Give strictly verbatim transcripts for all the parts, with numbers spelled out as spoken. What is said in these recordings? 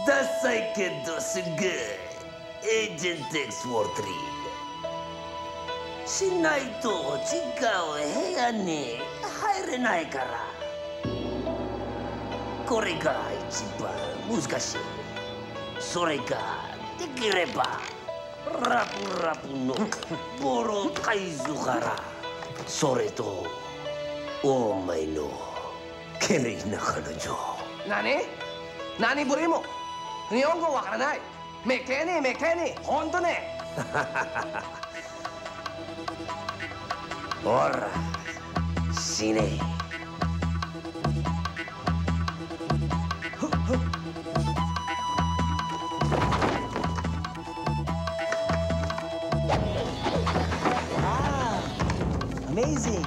The second does good. Agent X forty-three. しないと違う部屋に入れないから。これが一番難しい。それができればラプラプのボロ海図からそれとお前の綺麗な彼女。 何何ぶりも日本語わからない。めけにめけに本当ね。 ほら死ね。 Amazing.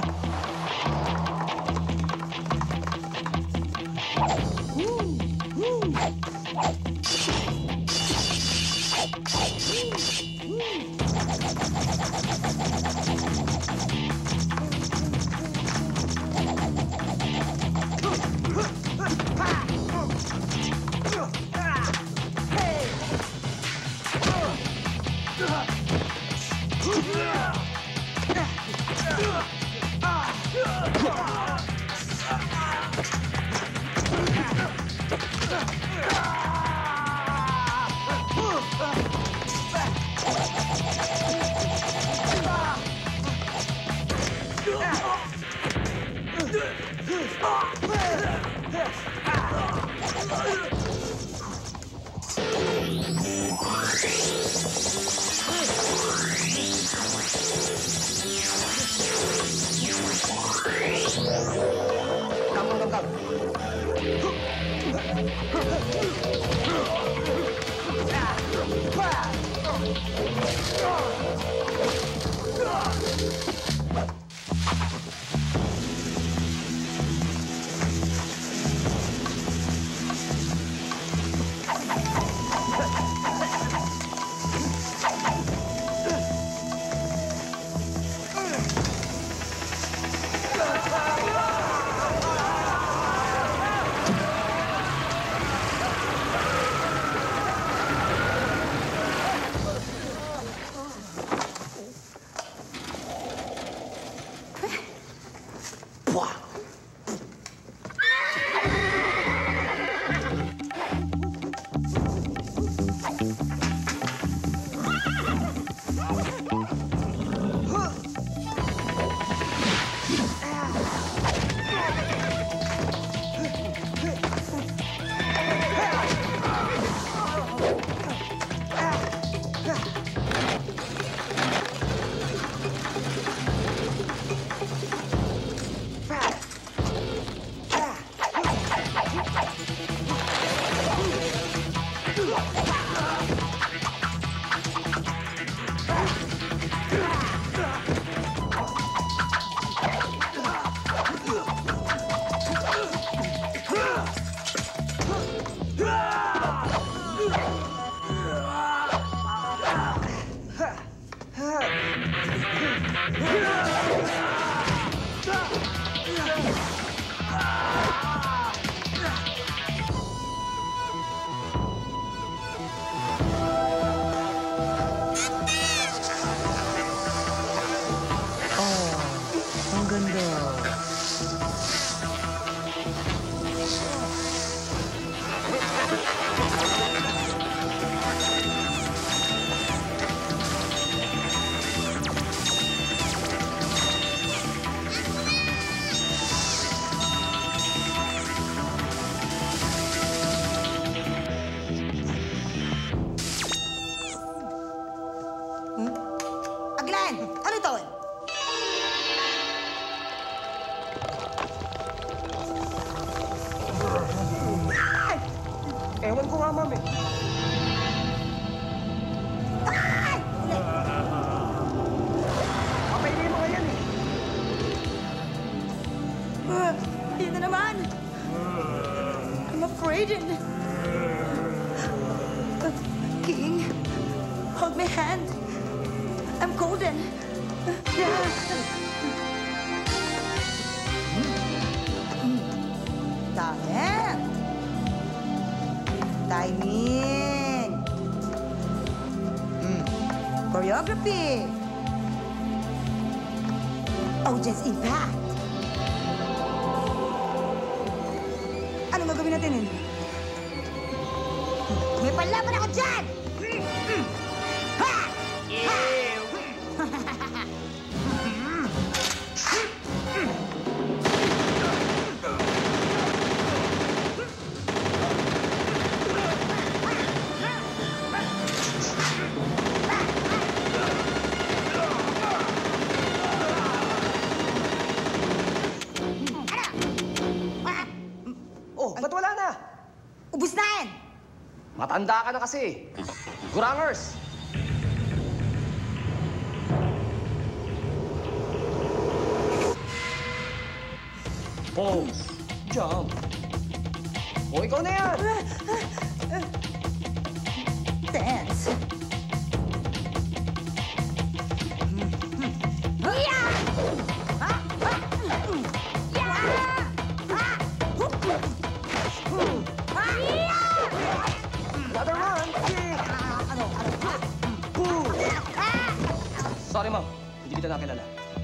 Ewan ko nga, ma'am eh. Papainin mo nga yan eh. Uh, yun na naman. I'm afraid. Uh, King, hold my hand. I'm golden. Dami. Timing. Mm. Choreography. Audience impact. Anong gagawin natin? May panlaban ako dyan! Ha! Ha! Oh, ba't wala na? Ubus na yan! Matanda ka na kasi. Gurangers! Pose. Jump. O, ikaw na yan! Dance. Another one! Ano? Ano? Boom! Sorry, ma'am. Hindi kita nakilala.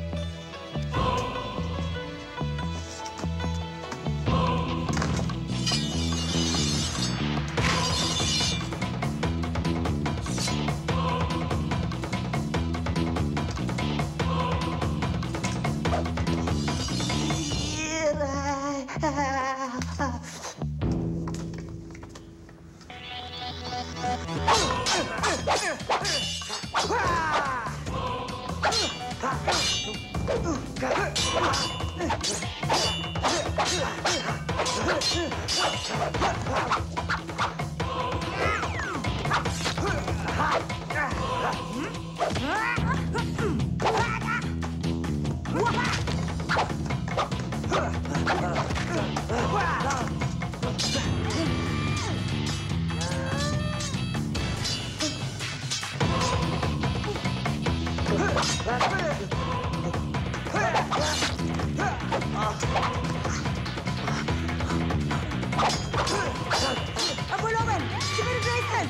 Ang bulungan! Si Mary Grayson!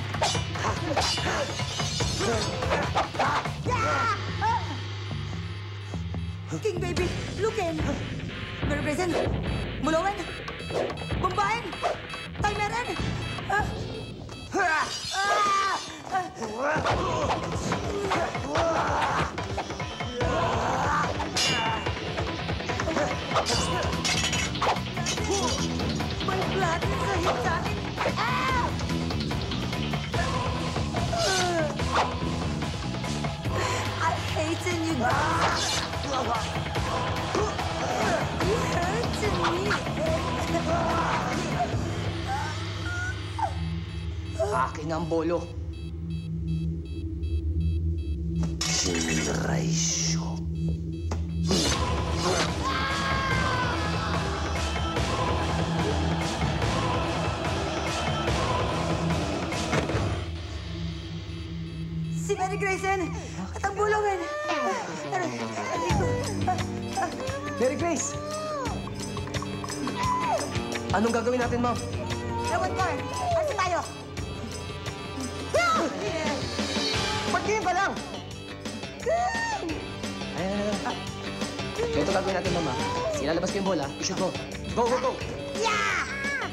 King baby, lukin! Mary Grayson, bulungan! Bombahin! Timeran! Ah! Ah! May blood sa hita! Ah! I hate you guys! You hurt me! Akin ang bolo. Shinraisyo. Si Mary Grayson at ang bulungan! Mary Grace! Anong gagawin natin, ma'am? Ewan ko eh. Ano tayo? Ba't ganyan ka lang? Ayan, ayan. Ito gagawin natin, ma'am, ha? Ilalabas ko yung bola. I-shoot mo. Go, go, go! Yeah!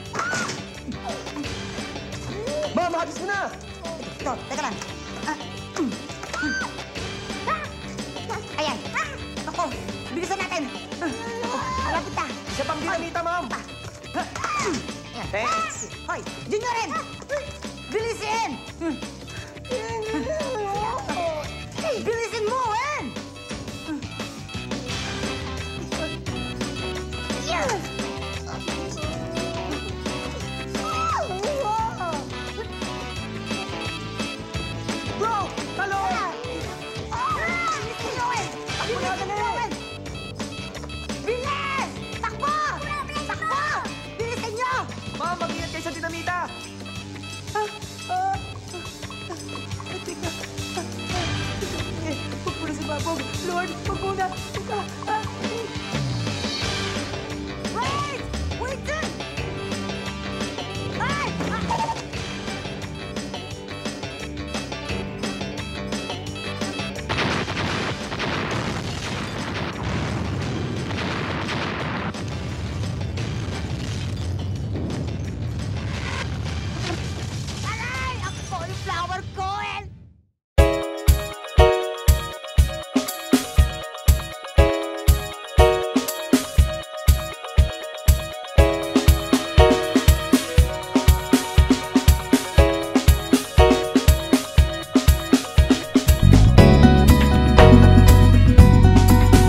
Ma'am, hagis mo na! Ito, teka lang. Ah, mm, mm. Ayan. Ako, bilisan natin. Ako, malapit na. Siya pang dinamita, ma'am! Thanks! Hoy, Juniorin! Bilisin! Bilisin mo, eh! Bro! Talo! Bilisin mo, eh! Takbo natin eh! Bilis! Takbo! Takbo! Bilisin nyo! Ma'am, mag-ingat kayo sa dinamita!